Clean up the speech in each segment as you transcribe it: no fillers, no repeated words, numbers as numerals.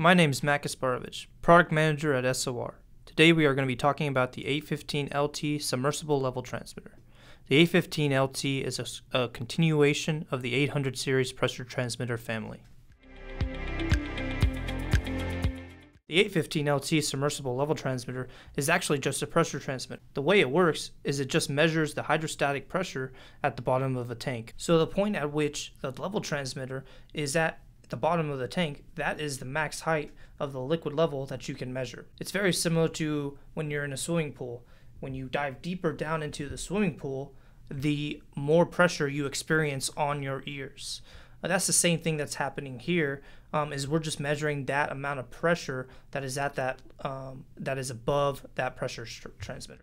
My name is Matt Kasparovich, Product Manager at SOR. Today we are going to be talking about the 815LT Submersible Level Transmitter. The 815LT is a continuation of the 800 series pressure transmitter family. The 815LT Submersible Level Transmitter is actually just a pressure transmitter. The way it works is it just measures the hydrostatic pressure at the bottom of a tank. So the point at which the level transmitter is at the bottom of the tank, that is the max height of the liquid level that you can measure. It's very similar to when you're in a swimming pool. When you dive deeper down into the swimming pool, the more pressure you experience on your ears. That's the same thing that's happening here, is we're just measuring that amount of pressure that is at that is above that pressure transmitter.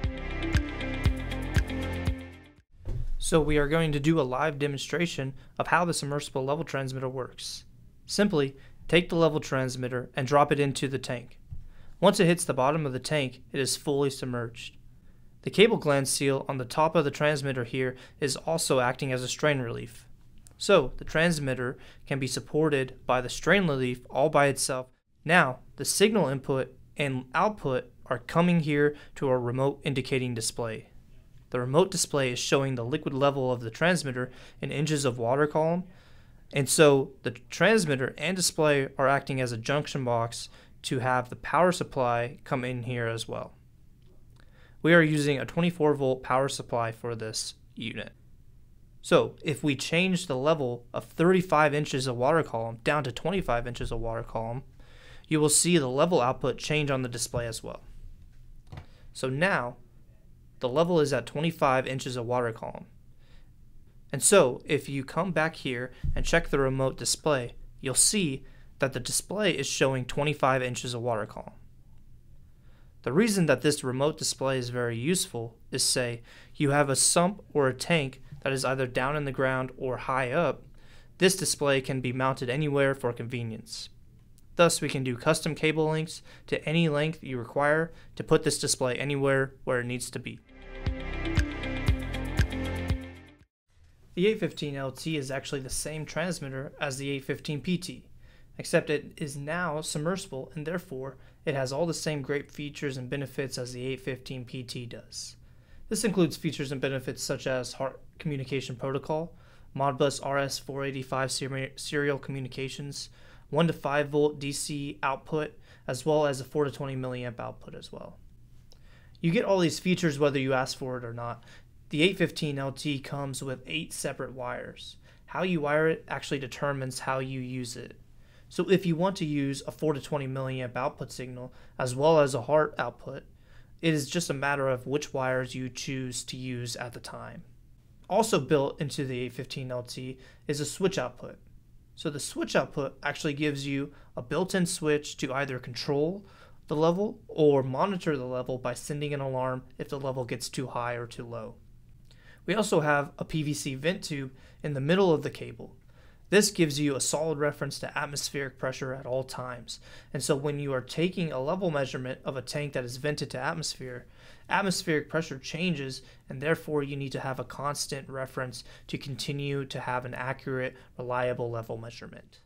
So we are going to do a live demonstration of how the submersible level transmitter works. Simply take the level transmitter and drop it into the tank. Once it hits the bottom of the tank, it is fully submerged. The cable gland seal on the top of the transmitter here is also acting as a strain relief. So the transmitter can be supported by the strain relief all by itself. Now the signal input and output are coming here to a remote indicating display. The remote display is showing the liquid level of the transmitter in inches of water column, and so the transmitter and display are acting as a junction box to have the power supply come in here as well. We are using a 24 volt power supply for this unit. So if we change the level of 35 inches of water column down to 25 inches of water column, you will see the level output change on the display as well. So now the level is at 25 inches of water column. And so if you come back here and check the remote display, you'll see that the display is showing 25 inches of water column. The reason that this remote display is very useful is, say you have a sump or a tank that is either down in the ground or high up. This display can be mounted anywhere for convenience. Thus, we can do custom cable lengths to any length you require to put this display anywhere where it needs to be. The 815LT is actually the same transmitter as the 815PT, except it is now submersible and therefore it has all the same great features and benefits as the 815PT does. This includes features and benefits such as HART communication protocol, Modbus RS485 serial communications, 1 to 5 volt DC output, as well as a 4 to 20 milliamp output as well. You get all these features whether you ask for it or not. The 815LT comes with 8 separate wires. How you wire it actually determines how you use it. So if you want to use a 4 to 20 milliamp output signal as well as a HART output, it is just a matter of which wires you choose to use at the time. Also built into the 815LT is a switch output. So the switch output actually gives you a built-in switch to either control the level or monitor the level by sending an alarm if the level gets too high or too low. We also have a PVC vent tube in the middle of the cable. This gives you a solid reference to atmospheric pressure at all times. And so when you are taking a level measurement of a tank that is vented to atmosphere, atmospheric pressure changes, and therefore you need to have a constant reference to continue to have an accurate, reliable level measurement.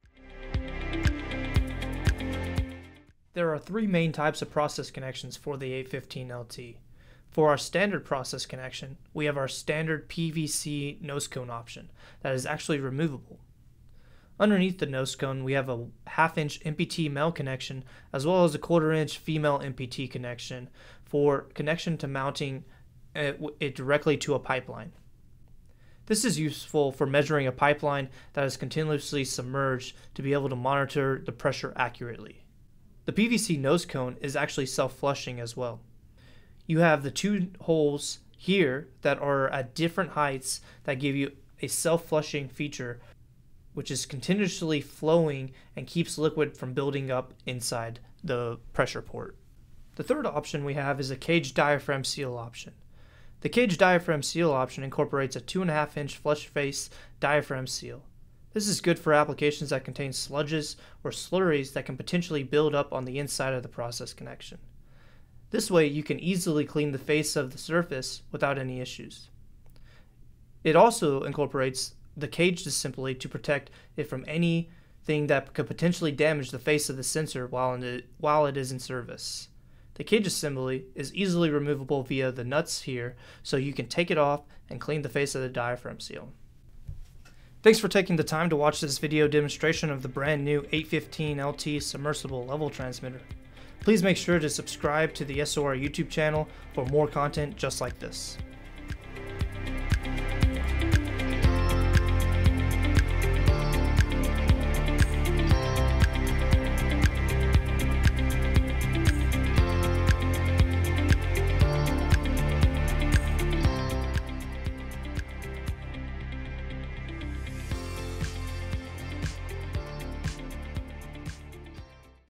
There are 3 main types of process connections for the 815LT. For our standard process connection, we have our standard PVC nose cone option that is actually removable. Underneath the nose cone, we have a 1/2 inch MPT male connection as well as a 1/4 inch female MPT connection for connection to mounting it directly to a pipeline. This is useful for measuring a pipeline that is continuously submerged to be able to monitor the pressure accurately. The PVC nose cone is actually self-flushing as well. You have the 2 holes here that are at different heights that give you a self-flushing feature, which is continuously flowing and keeps liquid from building up inside the pressure port. The third option we have is a cage diaphragm seal option. The cage diaphragm seal option incorporates a 2.5 inch flush face diaphragm seal. This is good for applications that contain sludges or slurries that can potentially build up on the inside of the process connection. This way you can easily clean the face of the surface without any issues. It also incorporates the cage assembly to protect it from any thing that could potentially damage the face of the sensor while it is in service. The cage assembly is easily removable via the nuts here, so you can take it off and clean the face of the diaphragm seal. Thanks for taking the time to watch this video demonstration of the brand new 815LT Submersible level transmitter. Please make sure to subscribe to the SOR YouTube channel for more content just like this.